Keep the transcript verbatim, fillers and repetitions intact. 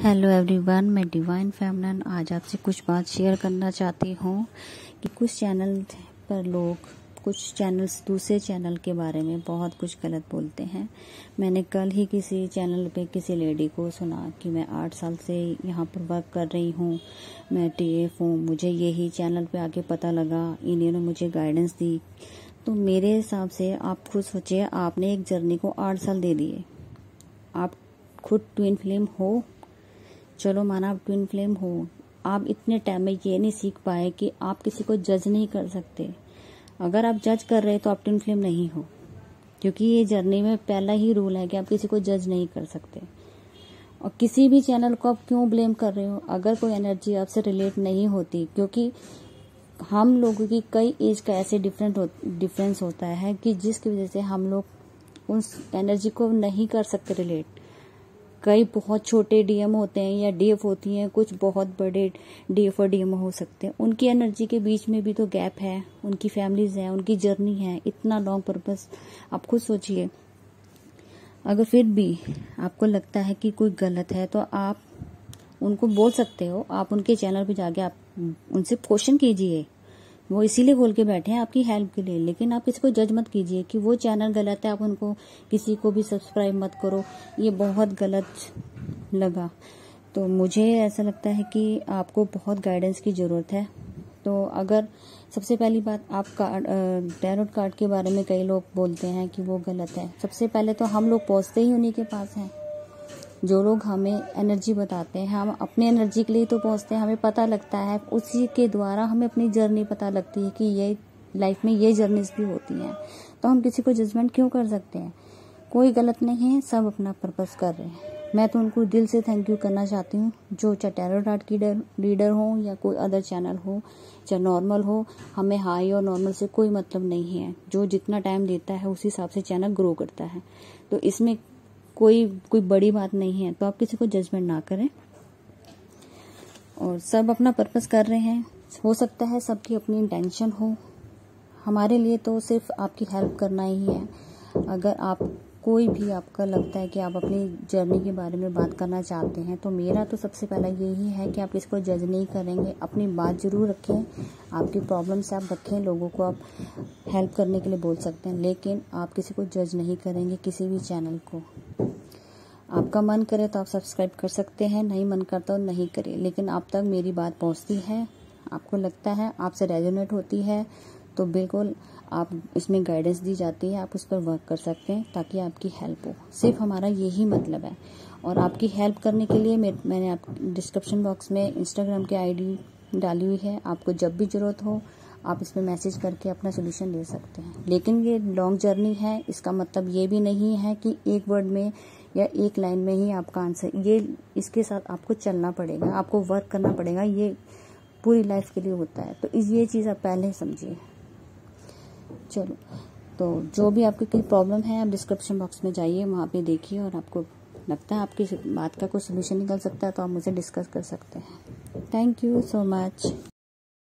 Hello everyone, मैं divine feminine आज आपसे कुछ बात शेयर करना चाहती हूँ कि कुछ चैनल पर लोग कुछ चैनल्स दूसरे चैनल के बारे में बहुत कुछ गलत बोलते हैं। मैंने कल ही किसी चैनल पे किसी लेडी को सुना कि मैं आठ साल से यहाँ पर वर्क कर रही हूँ, मैं टीएफ हूँ, मुझे यही चैनल पे आके पता लगा, इन्होंने मुझे गाइडेंस दी। तो मेरे हिसाब से आप खुद सोचिए, आपने एक जर्नी को आठ साल दे दिए। आप खुद ट्विन फ्लेम हो, चलो माना आप ट्विन फ्लेम हो, आप इतने टाइम में ये नहीं सीख पाए कि आप किसी को जज नहीं कर सकते। अगर आप जज कर रहे तो आप ट्विन फ्लेम नहीं हो, क्योंकि ये जर्नी में पहला ही रूल है कि आप किसी को जज नहीं कर सकते। और किसी भी चैनल को आप क्यों ब्लेम कर रहे हो अगर कोई एनर्जी आपसे रिलेट नहीं होती, क्योंकि हम लोगों की कई एज का ऐसे डिफरेंट हो, डिफरेंस होता है कि जिसकी वजह से हम लोग उस एनर्जी को नहीं कर सकते रिलेट। कई बहुत छोटे डीएम होते हैं या डीएफ होती हैं, कुछ बहुत बड़े डीएफ और डीएम हो सकते हैं। उनकी एनर्जी के बीच में भी तो गैप है, उनकी फैमिलीज हैं, उनकी जर्नी है, इतना लॉन्ग पर्पस। आप खुद सोचिए, अगर फिर भी आपको लगता है कि कोई गलत है तो आप उनको बोल सकते हो। आप उनके चैनल पे जाके आप उनसे क्वेश्चन कीजिए, वो इसीलिए बोल के बैठे हैं आपकी हेल्प के लिए। लेकिन आप इसको जज मत कीजिए कि वो चैनल गलत है, आप उनको किसी को भी सब्सक्राइब मत करो, ये बहुत गलत लगा। तो मुझे ऐसा लगता है कि आपको बहुत गाइडेंस की ज़रूरत है। तो अगर सबसे पहली बात, आप कार्ड टैरोट कार्ड के बारे में कई लोग बोलते हैं कि वो गलत है। सबसे पहले तो हम लोग पहुँचते ही उन्हीं के पास हैं। जो लोग हमें एनर्जी बताते हैं, हम अपने एनर्जी के लिए तो पहुंचते हैं, हमें पता लगता है, उसी के द्वारा हमें अपनी जर्नी पता लगती है कि ये लाइफ में ये जर्नीज भी होती हैं। तो हम किसी को जजमेंट क्यों कर सकते हैं? कोई गलत नहीं है, सब अपना पर्पस कर रहे हैं। मैं तो उनको दिल से थैंक यू करना चाहती हूँ, जो चाहे टैरोट कार्ड की रीडर हो या कोई अदर चैनल हो, चाहे नॉर्मल हो। हमें हाई और नॉर्मल से कोई मतलब नहीं है। जो जितना टाइम देता है उस हिसाब से चैनल ग्रो करता है। तो इसमें कोई कोई बड़ी बात नहीं है। तो आप किसी को जजमेंट ना करें, और सब अपना पर्पस कर रहे हैं। हो सकता है सबकी अपनी इंटेंशन हो, हमारे लिए तो सिर्फ आपकी हेल्प करना ही है। अगर आप कोई भी आपका लगता है कि आप अपनी जर्नी के बारे में बात करना चाहते हैं, तो मेरा तो सबसे पहला यही है कि आप किसी को जज नहीं करेंगे। अपनी बात जरूर रखें, आपकी प्रॉब्लम से आप रखें, लोगों को आप हेल्प करने के लिए बोल सकते हैं, लेकिन आप किसी को जज नहीं करेंगे, किसी भी चैनल को। आपका मन करे तो आप सब्सक्राइब कर सकते हैं, नहीं मन करता तो नहीं करें। लेकिन आप तक मेरी बात पहुंचती है, आपको लगता है, आपसे रेजोनेट होती है, तो बिल्कुल आप इसमें गाइडेंस दी जाती है, आप उस पर वर्क कर सकते हैं ताकि आपकी हेल्प हो। सिर्फ हमारा यही मतलब है। और आपकी हेल्प करने के लिए मैंने आप डिस्क्रिप्शन बॉक्स में इंस्टाग्राम की आईडी डाली हुई है। आपको जब भी ज़रूरत हो आप इसमें मैसेज करके अपना सोल्यूशन ले सकते हैं। लेकिन ये लॉन्ग जर्नी है, इसका मतलब ये भी नहीं है कि एक वर्ड में या एक लाइन में ही आपका आंसर, ये इसके साथ आपको चलना पड़ेगा, आपको वर्क करना पड़ेगा। ये पूरी लाइफ के लिए होता है। तो इस ये चीज़ आप पहले समझिए। चलो, तो जो भी आपकी कोई प्रॉब्लम है आप डिस्क्रिप्शन बॉक्स में जाइए, वहाँ पे देखिए, और आपको लगता है आपकी बात का कोई सोल्यूशन निकल सकता है तो आप मुझे डिस्कस कर सकते हैं। Thank you so much.